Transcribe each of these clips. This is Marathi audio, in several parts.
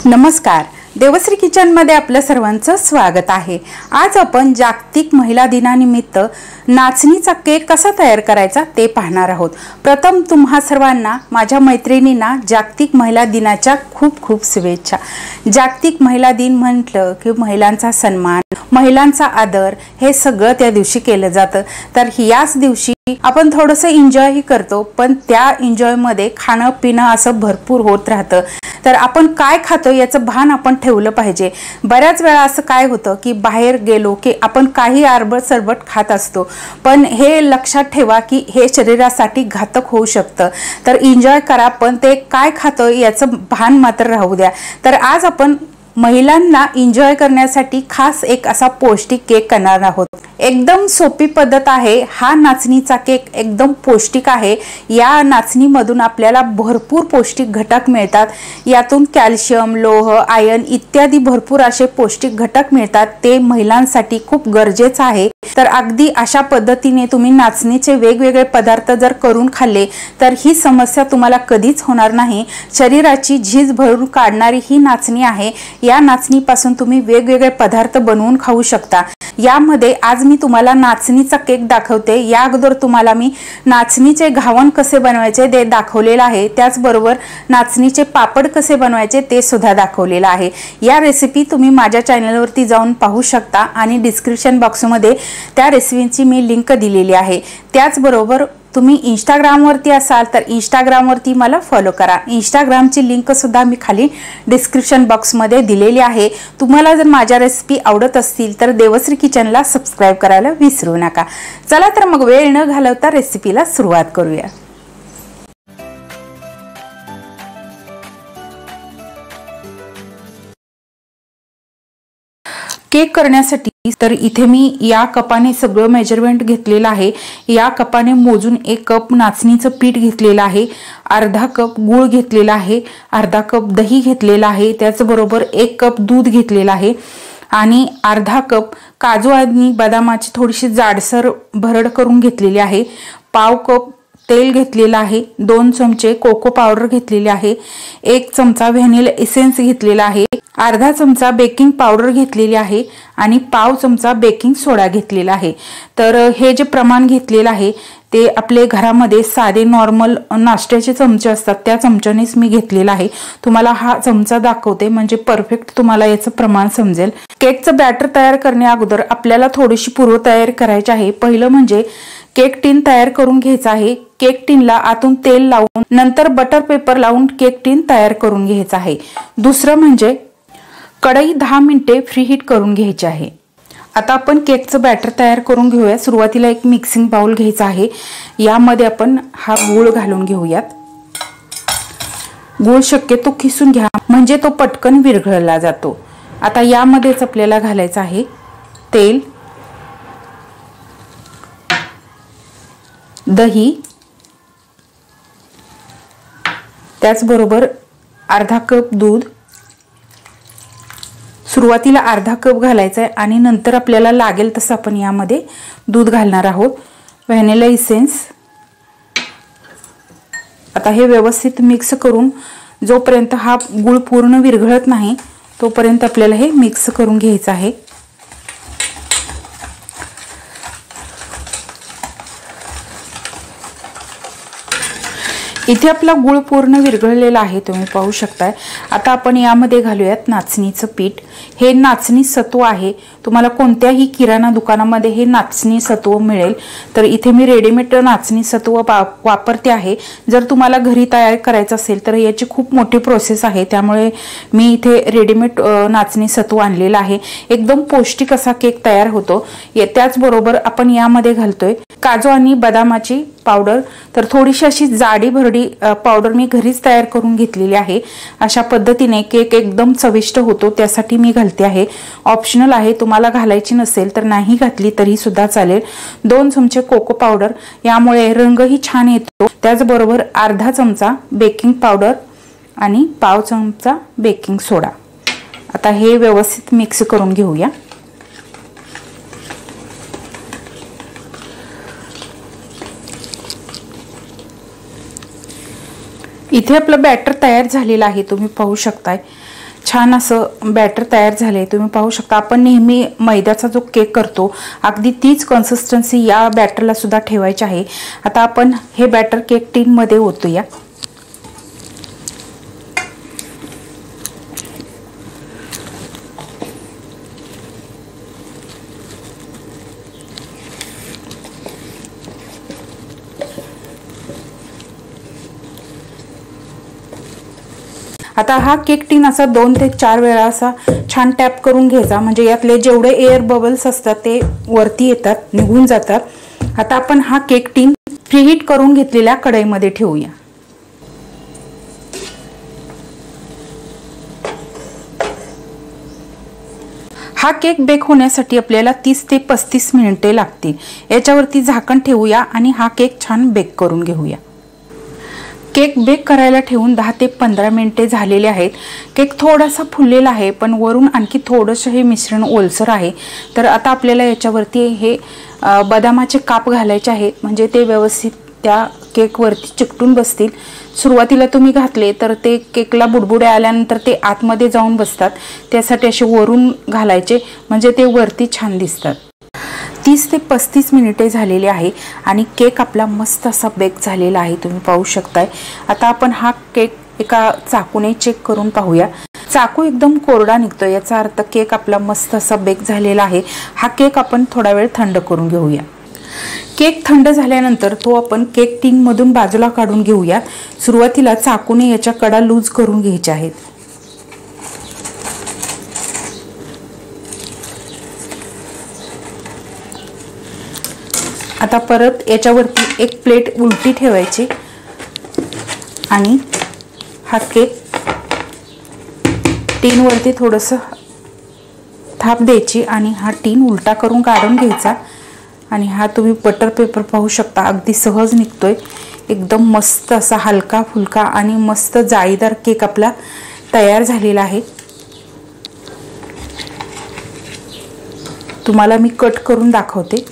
नमस्कार, देवश्री किचन मध्ये आपल्या सर्वांचं स्वागत आहे। आज आपण जागतिक महिला दिनानिमित्त नाचणीचा केक कसा तयार करायचा ते पाहणार आहोत। प्रथम तुम्हा सर्वांना माझ्या मैत्रिणींना जागतिक महिला दिनाच्या खूप खूप शुभेच्छा। जागतिक महिला दिन म्हटलं की महिलांचा सन्मान, महिलांचा आदर हे सगळं त्या दिवशी केलं जातं। तर याच दिवशी आपण थोडंसं एन्जॉय ही करतो, पण त्या एन्जॉय मध्ये खाणं पिणं असं भरपूर होत राहतं। तर आपण काय खातो याचं भान आपण ठेवलं पाहिजे। बऱ्याच वेळा असं काय होतं की बाहेर गेलो की आपण काही आरबट सरबट खात असतो, पण हे लक्षात ठेवा की हे शरीरासाठी घातक होऊ शकतं। तर एन्जॉय करा, पण ते काय खातो याचं भान मात्र राहू द्या। तर आज आपण महिलांना एन्जॉय करण्यासाठी खास एक असा पौष्टिक केक करणार आहोत। एकदम सोपी पद्धत आहे। हा नाचणीचा केक एकदम पौष्टिक आहे। या नाचणीमधून आपल्याला भरपूर पौष्टिक घटक मिळतात। यातून कॅल्शियम, लोह, आयर्न इत्यादी भरपूर असे पौष्टिक घटक मिळतात। ते महिलांसाठी खूप गरजेचं आहे। तर अगदी अशा पद्धतीने तुम्ही नाचणीचे वेगवेगळे पदार्थ जर करून खाल्ले तर ही समस्या तुम्हाला कधीच होणार नाही। शरीराची झीज भरून काढणारी ही नाचणी आहे। या नाचणीपासून तुम्ही वेगवेगळे पदार्थ बनवून खाऊ शकता। यामध्ये आज मी तुम्हाला नाचणीचा केक दाखवते। या अगोदर तुम्हाला मी नाचणीचे घावन कसे बनवायचे ते दाखवलेलं आहे। त्याचबरोबर नाचणीचे पापड कसे बनवायचे ते सुद्धा दाखवलेलं आहे। या रेसिपी तुम्ही माझ्या चॅनलवरती जाऊन पाहू शकता आणि डिस्क्रिप्शन बॉक्समध्ये त्या रेसिपीची मी लिंक दिलेली आहे। त्याचबरोबर तुम्ही इंस्टाग्रामवरती असाल तर इंस्टाग्रामवरती मला फॉलो करा। इंस्टाग्रामची लिंक सुद्धा मी खाली डिस्क्रिप्शन बॉक्समध्ये दिलेली आहे। तुम्हाला जर माझ्या रेसिपी आवडत असतील तर देवश्री किचनला सबस्क्राइब करायला विसरू नका। चला तर मग वेळ न घालवता रेसिपीला सुरुवात करूया। केक करण्यासाठी तर इथे मी या कपाने सगळं मेजरमेंट घेतलेलं आहे। या कपाने मोजून 1 कप नाचणीचं पीठ घेतलेलं आहे, अर्धा कप गूळ घेतलेला आहे, अर्धा कप दही घेतलेला आहे, त्याचबरोबर 1 कप दूध घेतलेलं आहे आणि अर्धा कप काजू आणि बदामाची थोडीशी जाडसर भरड करून घेतलेली आहे, पाव कप तेल घेतलेला आहे, 2 चमचे कोको पावडर घेतलेले आहे, 1 चमचा व्हॅनिला एसेन्स घेतलेला आहे, अर्धा चमचा बेकिंग पावडर घेतलेली आहे आणि पाव चमचा बेकिंग सोडा घेतलेला आहे। तर हे जे प्रमाण घेतलेलं आहे ते आपले घरामध्ये साधे नॉर्मल नाश्त्याचे चमचे असतात त्या चमच्यानेच मी घेतलेला आहे। तुम्हाला हा चमचा दाखवते म्हणजे परफेक्ट तुम्हाला याचं प्रमाण समजेल। केकचं बॅटर तयार करण्या अगोदर आपल्याला थोडीशी पूर्वतयारी करायची आहे। पहिलं म्हणजे केक टिन तयार करून घ्यायचा आहे। केक टिनला आतून तेल लावून नंतर बटर पेपर लावून केक टिन तयार करून घ्यायचा आहे। दुसरं म्हणजे कढई 10 मिनिटे फ्री हीट करून घ्यायची आहे। आता आपण केकचं बॅटर तयार करून घेऊया। सुरुवातीला एक मिक्सिंग बाउल घ्यायचा आहे। यामध्ये आपण हा गूळ घालून घेऊयात। गूळ शक्यतो खिसून घ्या म्हणजे तो पटकन विरघळला जातो। आता यामध्येच आपल्याला घालायचं आहे तेल, दही, त्याचबरोबर अर्धा कप दूध। सुरुवातीला अर्धा कप घालायचा आहे आणि नंतर आपल्याला लागेल तसं आपण यामध्ये दूध घालणार आहोत। Vanilla essence. आता हे व्यवस्थित मिक्स करून जोपर्यंत हा गूळ पूर्ण विरघळत नाही तोपर्यंत आपल्याला हे मिक्स करून घ्यायचं आहे। इथे आपला गूळ पूर्ण विरघळलेला आहे, तुम्ही पाहू शकताय। आता आपण यामध्ये घालूयात नाचणीचं पीठ। हे नाचणी सत्व आहे। तुम्हाला कोणत्याही किराणा दुकानामध्ये हे नाचणी सत्व मिळेल। तर इथे मी रेडीमेड नाचणी सत्व वापरते आहे। जर तुम्हाला घरी तयार करायचं असेल तर याची खूप मोठी प्रोसेस आहे, त्यामुळे मी इथे रेडीमेड नाचणी सत्व आणलेलं आहे। एकदम पौष्टिक असा केक तयार होतो। त्याचबरोबर आपण यामध्ये घालतोय काजू आणि बदामाची पावडर। तर थोडीशी अशी जाडी भरडी पावडर मी घरीच तयार करून घेतलेली आहे। अशा पद्धतीने केक एकदम चविष्ट होतो, त्यासाठी मी घालते आहे। ऑप्शनल आहे, तुम्हाला घालायची नसेल तर नाही घातली तरी सुद्धा चालेल। 2 चमचे कोको पावडर, यामुळे रंगही छान येतो। त्याचबरोबर अर्धा चमचा बेकिंग पावडर आणि पाव चमचा बेकिंग सोडा। आता हे व्यवस्थित मिक्स करून घेऊया। इथे आपलं बॅटर तयार झालेलं आहे, तुम्ही पाहू शकताय। छान असं बॅटर तयार झाले, तुम्ही पाहू शकता। आपण नेहमी मैद्याचा जो केक करतो अगदी तीच कन्सिस्टन्सी या बॅटरला सुद्धा ठेवायची आहे। आता आपण हे बॅटर केक टीन मध्ये ओतूया। आता हा केक टीन असा 2 ते 4 वेळा असा छान टॅप करून घ्यायचा, म्हणजे यातले जेवढे एअर बबल्स असतात ते वरती येतात, निघून जातात। आता आपण हा केक टीन प्रीहीट करून घेतलेल्या कढईमध्ये ठेवूया। हा केक बेक होण्यासाठी आपल्याला 30 ते 35 मिनिटे लागतील। याच्यावरती झाकण ठेवूया आणि हा केक छान बेक करून घेऊया। केक बेक करायला ठेवून 10 ते 15 मिनिटे झालेले आहेत। केक थोडासा फुललेला आहे, पण वरून आणखी थोडंसं हे मिश्रण ओलसर आहे। तर आता आपल्याला याच्यावरती हे बदामाचे काप घालायचे आहेत, म्हणजे ते व्यवस्थित त्या केकवरती चिकटून बसतील। सुरुवातीला तुम्ही घातले तर ते केकला बुडबुडे आल्यानंतर ते आतमध्ये जाऊन बसतात, त्यासाठी असे वरून घालायचे, म्हणजे ते वरती छान दिसतात। 30 ते 35 मिनिटे झालेले आहे आणि केक आपला मस्त असा बेक झालेला आहे, तुम्ही पाहू शकताय। आता आपण हा केक एका चाकूने चेक करून पाहूया। चाकू एकदम कोरडा निघतो, याचा अर्थ केक आपला मस्त असा बेक झालेला आहे। हा केक आपण थोडा वेळ थंड करून घेऊया। केक थंड झाल्यानंतर तो आपण केक टीन मधून बाजूला काढून घेऊया। सुरुवातीला चाकूने याच्या कडा लूज करून घ्यायच्या आहेत। आता परत याच्यावरती एक प्लेट उलटी ठेवायची आणि हा केक टीन वरती थोडंसं थाप द्यायची आणि हा टीन उलटा करून काढून घ्यायचा। आणि हा तुम्ही बटर पेपर पाहू शकता, अगदी सहज निघतोय। एकदम मस्त असा हलका फुलका आणि मस्त जाळीदार केक आपला तयार झालेला आहे। तुम्हाला मी कट करून दाखवते।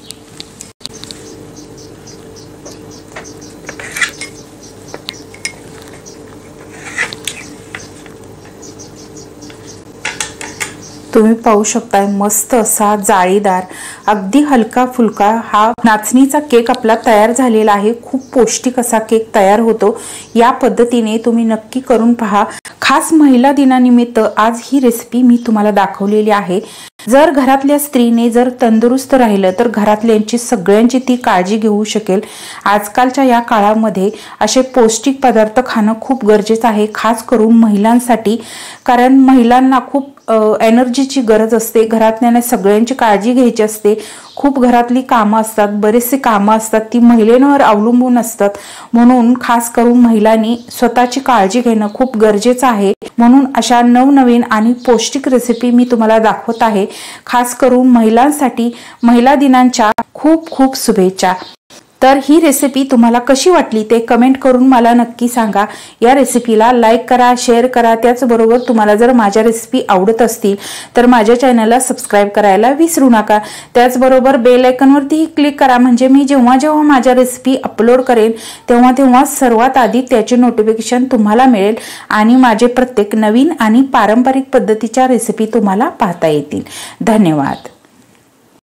तुम्ही पाहू शकताय मस्त असा जाळीदार अगदी हलका फुलका हा नाचणीचा केक आपला तयार झालेला आहे। खूप पौष्टिक असा केक तयार होतो। या पद्धतीने तुम्ही नक्की करून पहा। खास महिला दिनानिमित्त आज ही रेसिपी मी तुम्हाला दाखवलेली आहे। जर घरातल्या स्त्रीने जर तंदुरुस्त राहिलं तर घरातल्यांची सगळ्यांची ती काळजी घेऊ शकेल। आजकालच्या या काळामध्ये असे पौष्टिक पदार्थ खाणं खूप गरजेचं आहे, खास करून महिलांसाठी, कारण महिलांना खूप एनर्जीची गरज असते। घरातल्याने सगळ्यांची काळजी घ्यायची असते, खूप घरातली कामं असतात, बरेचसे कामं असतात, ती महिलांवर अवलंबून असतात। म्हणून खास करून महिलांनी स्वतःची काळजी घेणं खूप गरजेचं आहे। म्हणून अशा नवनवीन आणि पौष्टिक रेसिपी मी तुम्हाला दाखवत आहे। खास करून महिलांसाठी महिला दिनाच्या खूप खूप शुभेच्छा। तर ही रेसिपी तुम्हाला कशी वाटली ते कमेंट करून मला नक्की सांगा। या रेसिपीला लाईक करा, शेअर करा। त्याचबरोबर तुम्हाला जर माझ्या रेसिपी आवडत असतील तर माझ्या चॅनलला सबस्क्राईब करायला विसरू नका। त्याचबरोबर बेल आयकॉनवरती क्लिक करा, म्हणजे मी जेव्हा जेव्हा माझ्या रेसिपी अपलोड करेन तेव्हा सर्वात आधी त्याचे नोटिफिकेशन तुम्हाला मिळेल आणि माझे प्रत्येक नवीन आणि पारंपरिक पद्धतीच्या रेसिपी तुम्हाला पाहता येतील। धन्यवाद।